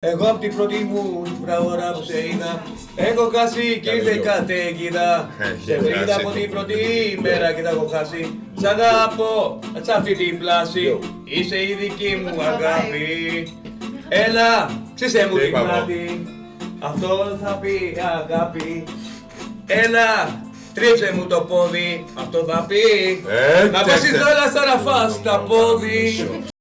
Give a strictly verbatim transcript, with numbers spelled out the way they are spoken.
Εγώ απ' την πρώτη μου ώρα που σε είδα έχω χάσει και ήρθε η καταίγιδα. Σε βρήκα από την πρώτη μέρα και τα έχω χάσει. Σ' αγαπώ σ' αυτή την πλάση, είσαι η δική μου αγάπη. Έλα, ξύσε μου την πλάτη, αυτό θα πει αγάπη. Έλα, τρίψε μου το πόδι, αυτό θα πει να πας στη θάλασσα να φας τα πόδι.